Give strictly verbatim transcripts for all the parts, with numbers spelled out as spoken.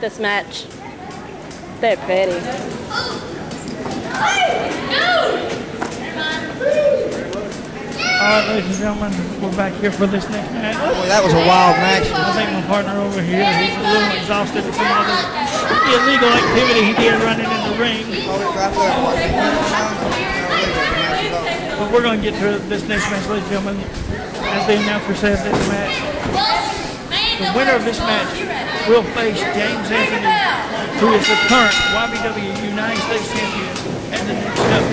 this match. They're petty. All right, ladies and gentlemen, we're back here for this next match. Boy, that was a wild match. I think my partner over here, he's a little exhausted from all the illegal activity he did running in the ring. But we're going to get to this next match, ladies and gentlemen. As the announcer said, this match, the winner of this match will face James Anthony, who is the current Y B W United States champion at the next step.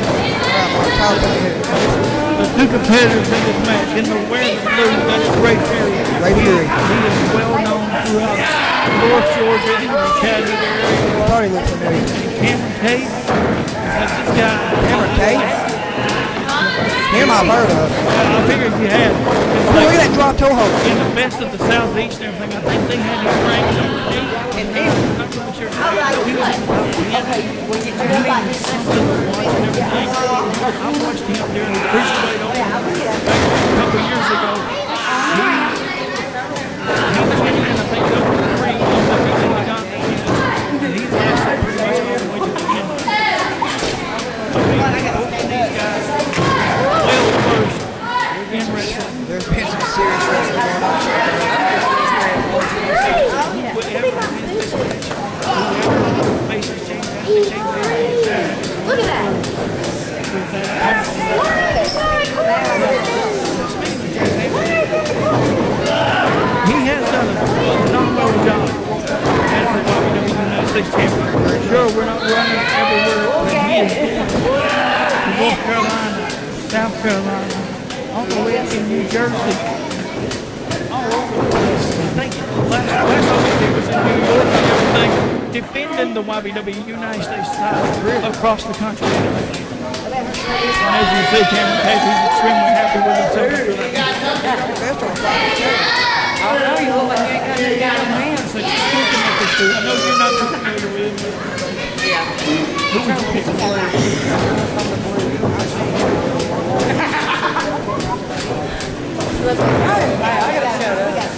The two competitors in this match, in the wearing the blue, that is Ray Fury. Ray Fury. He is well known throughout North Georgia and the Academy area. I thought he looked familiar. Kameron Kade, that's this guy. Kameron Kade? Him I've heard of. I figured you had. Oh, look at that drop toe hold. In the best of the Southeast and everything, I think they had him ranked number eight. And I'm not really sure. He was in the top ten. I mean, something to watch and everything. I watched him during the Cruiserweight Open a couple of years ago. He, he was winning, and I think number three on the beginning of the continent. And he's actually pretty much all the way to the end. I mean, both of these guys well versed in wrestling. There's been some serious wrestling going on. Whoever wins this match, whoever faces James Anthony, James Anthony, look at that. With that he has done a phenomenal job as the Y B W United States champion. Sure, we're not running everywhere, but he is getting to North Carolina, South Carolina, all the way up in New Jersey, all over the place. I think last, last time he was in New York and everything, defending the Y B W United States title across the country and everything. And as you see, Kameron Kade, he's extremely happy with himself after that. I know you look like you ain't got any guy in hand. So just looking at this dude, I know you're not too familiar with him. Yeah. Who would you pick? I gotta shut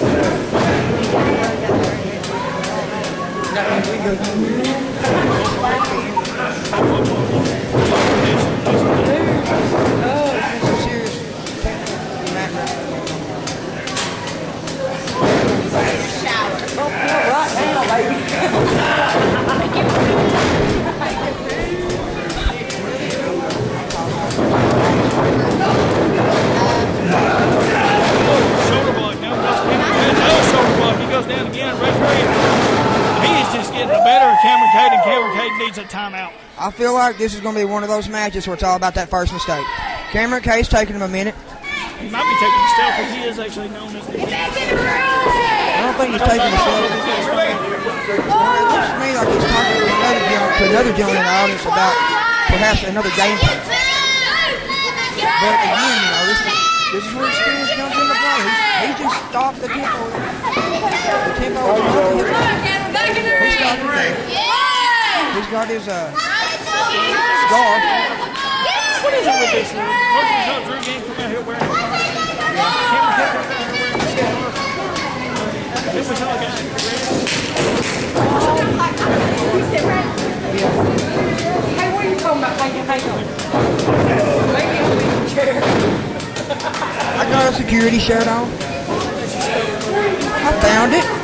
I feel like this is going to be one of those matches where it's all about that first mistake. Kameron Kade's taking him a minute. He might be taking a stealth, but he is actually known as the... I don't think he's taking a stealth. It looks to me like he's talking to another gentleman, to another gentleman in the audience about perhaps another game plan. But again, you know, this is, this is where experience comes into play. He's, he just stopped the tempo. The tempo of the He's stopped the tempo. He's got his uh, scar. What is it with this? First we saw Drew Game come out here wearing a scar. Kameron Kade come out here wearing a scar. Then we saw a guy Hey, what are you talking about? Hang on, hang on. Maybe I'll leave the chair. I got a security shirt on. I found it.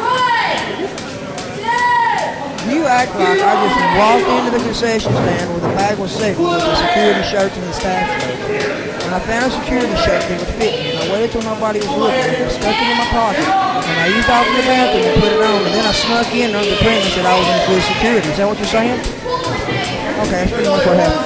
You act like I just walked into the concession stand where the bag was set with the security shirts and the staff shirts. And I found a security shirt that would fit me. And I waited till nobody was looking and I stuck it in my pocket. And I used off in the bathroom and put it on. And then I snuck in under the premise that I was in full security. Is that what you're saying? Okay, that's pretty much what happened.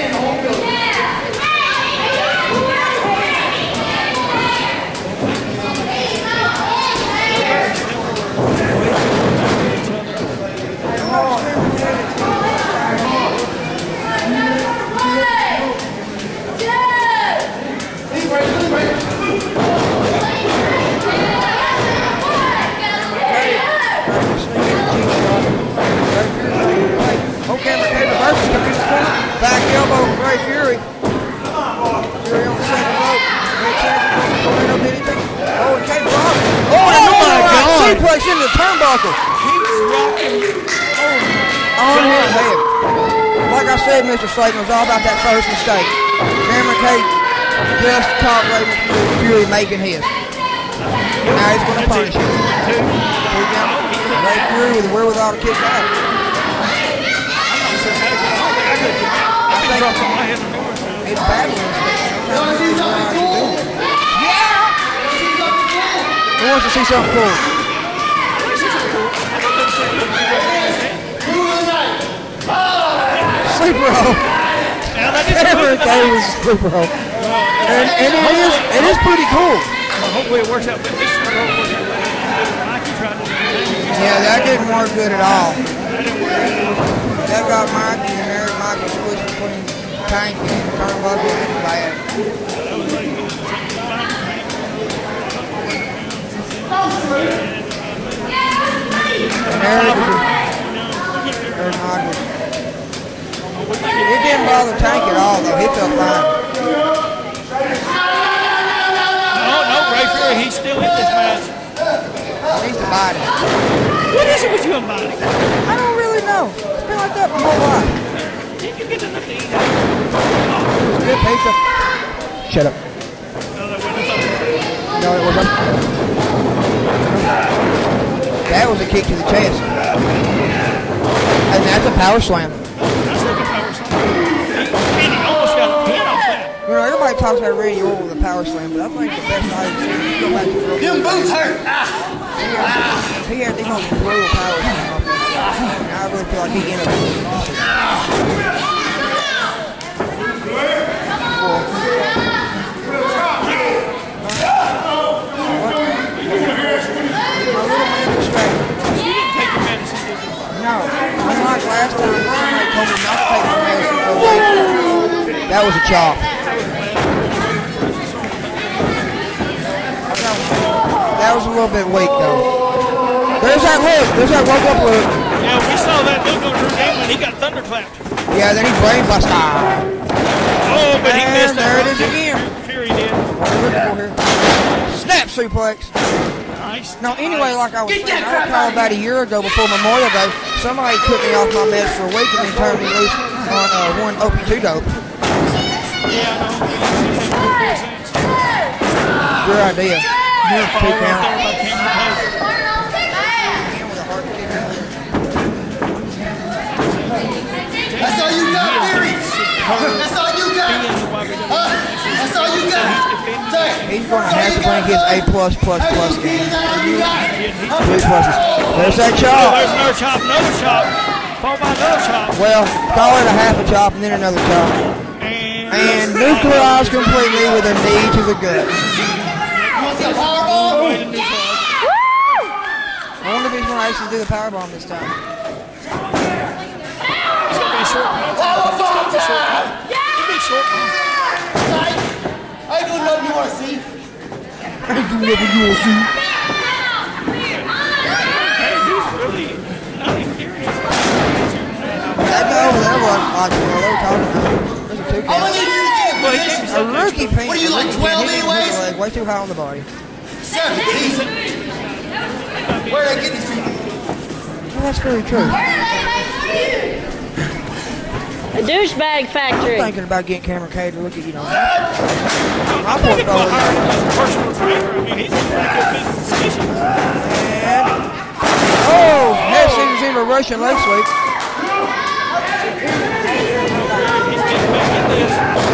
Kameron Kade reverses to this corner. Back elbow from Ray Fury. Fury on the second rope. Ray chances to go did anything. Oh, and Kade dropped. Oh, and oh my God! Suplex into the turnbuckle. He's rocking on his head. Like I said, Mister Slayton, it was all about that first mistake. Kameron Kade just caught Raven Fury making his. Now he's going to punish him. Ray Fury with the wherewithal to kick out. I think it's battling. Yeah! Who wants to see something cool? Sleeper roll. Kameron Kade was a sleeper roll. And, and it is it is pretty cool. Well, hopefully it works out. But this yeah, that didn't work good at all. That got Mikey in there. Mikey switched between Tank and Turnbuckle and bad. And Eric, there's Michael. It didn't bother Tank at all, though. He felt fine. No, no, Ray Fury, he's still in this match. He's the body. What is it with you and body? I don't really know. It's been like that my whole life. Did you get enough to eat? It's good pizza. Shut up. No, it wasn't. That was a kick to the chest. And that's a power slam. That's like a power slam. And he almost got a pin off that. You know, everybody talks about Randy Orton with a power slam, but I think the best I've seen is go back to the Them boots hurt. Ah. He had the most brutal power slam off him. And I really feel like he innovated. No, unlike last time, somebody told me not to take my medicine for a week. That was a chop. That was a little bit weak, though. There's that look. There's that woke up look. Yeah, we saw that look on Drew Game when he got thunderclapped. Yeah, then he brain busted. Oh, but he and missed it. There it is again. Fury did. What are we looking for here? Snap suplex. Nice. No, anyway, like I was saying, I recall about a year ago before Memorial Day, somebody took me off my meds for a week and then turned me loose on uh, one O P two dope. Yeah, I know. Good idea. You're Two count. That's all you got, Fury. That's all you got. Huh? That's all you got. He's going to have to bring his A plus plus plus game. Three pluses. There's that Oh, chop. there's another chop, another chop. Followed by another chop. Well, call it a half a chop and then another chop. And, And neutralized completely with a knee to the gut. You want some powerbomb? I wonder if he's going to actually do the powerbomb this time. It's going to be a short one. Powerbomb time! It'll be a short one. I ain't doing nothing you want to see. I ain't doing nothing you want to see. Hey, he's really not serious. That guy over there was watching while they were talking to him. There's a two I'm gonna count. need you to get Well, he position. gave me A rookie paint. What are you, like twelve anyways? Leg way too high on the body. seventeen. Where did I get these people? Well, that's very true. A douchebag I'm factory. thinking about getting Kameron Kade to look at, you know, my I think it's portfolio. hard as a personal trainer. I mean, he's in a pretty good position. And, oh, head scissors into a Russian leg sweep. He's getting back in this.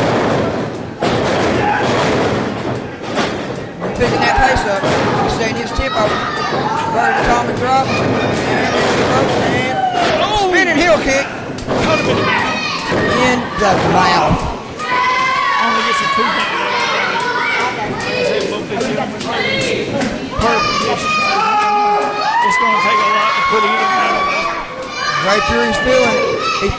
Picking that pace up. He's setting his tip over. Burning atomic drop. And into the ropes. And Oh! spinning heel kick Caught him in the mouth. in the mouth. Only gets a two count. It's going to take a lot to put either one of them. Ray Fury's feeling it. He-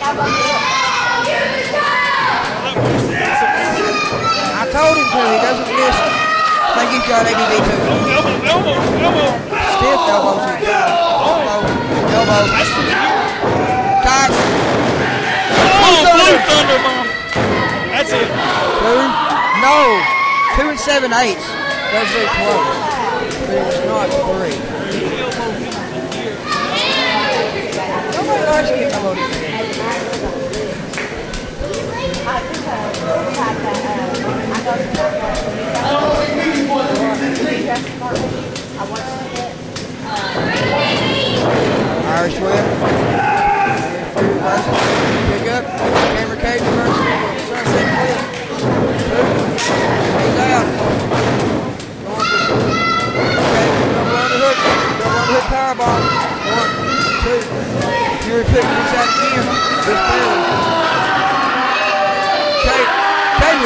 I told him to. He doesn't listen. I think he's got A D D too. Elbow, elbow, elbow. Stiff elbow. Elbow. Elbow. That's for the year. Tight. Oh, blue thunder bomb. That's it. Two. No. Two and seven eighths. That's very close. But it was not three. Nobody likes getting elbow to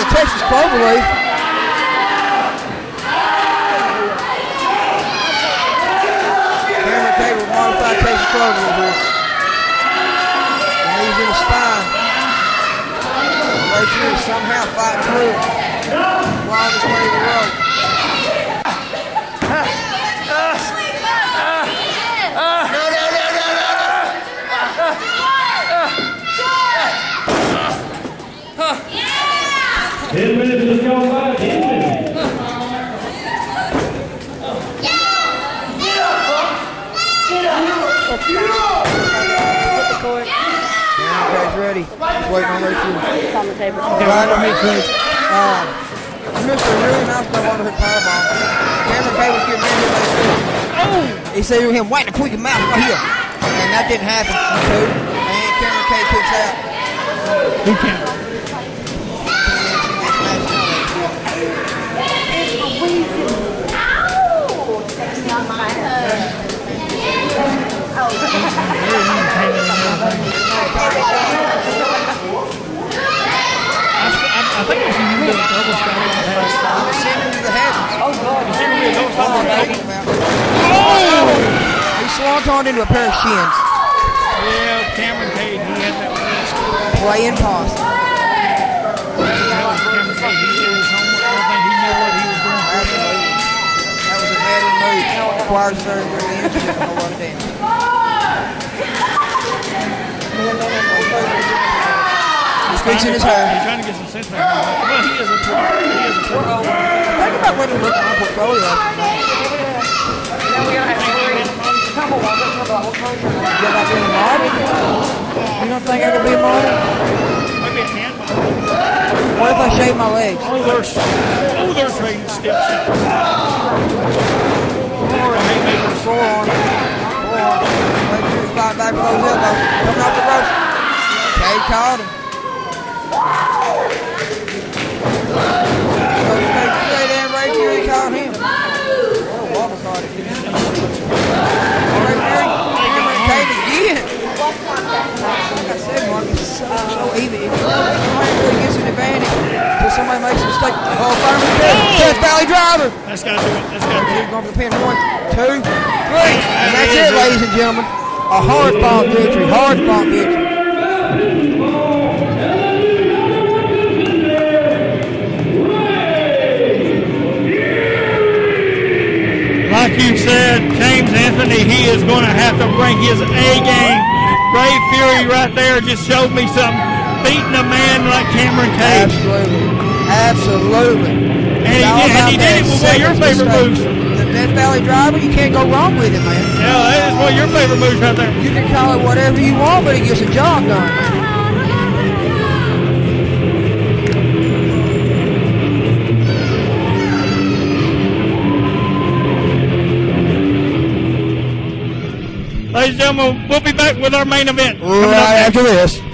Texas cloverleaf. Kameron Kade with modified Texas cloverleaf here. And he's in the spine. Right here, somehow fighting through it. Wild his way to the rope. Ten minutes to go by. Ten minutes. Kameron's ready. He's waiting on those two. It's on the table. Right on me, Coach. Um, I missed a really nice double underhook powerbomb. Kameron Kade was getting ready to hit those two. Oh! He said to him, wait to put your mouth right here. And that didn't happen. Two. And Kameron Kade kicks out. Who can't? I think it's you do a double step on the head. Send him to the heavens. Oh, God. It's going to be a double step on the head. Oh! He swantoned into a pair of shins. Yeah, Kameron Kade, he had that wrist. Playing possum. Cameron Kade, he did his homework. I think he knew what he was doing. Absolutely. That was a veteran move. Requires very good energy and a whole lot of damage. He's fixing his hair. He's trying to get some sense back. Well, he is a pretty, he is a pretty. Think about when you look at my portfolio. Now we gotta have three. Couple ones. Let's talk about what color. You got being a model? You don't think I could be a model? Maybe a hand model. What if I shave my legs? Oh, there's, oh, there's trading steps. Or a haymaker. Forearm. Forearm. Wait for him to fight back with those elbows. Coming off the ropes. Kade caught him. Straight in right here, he caught him. What a wobble caught him. Right here, Kameron Kade again. Like I said, Mark, it's so, so easy. Somebody really gets an advantage until somebody makes a mistake. Oh, fireman Kade. Death Valley driver. That's got to do it. That's got to do it. Going for the pin. One, two, three. And that's it, ladies and gentlemen. A hard-fought victory. Hard-fought victory. Like you said, James Anthony, he is going to have to bring his A game. Brave Fury right there just showed me something. Beating a man like Kameron Kade. Absolutely. Absolutely. And he did, and he did it with one of your favorite moves. The Death Valley driver, you can't go wrong with it, man. Yeah, that is one of your favorite moves right there. You can call it whatever you want, but it gets the job done, man. Ladies and gentlemen, we'll be back with our main event. Right after this.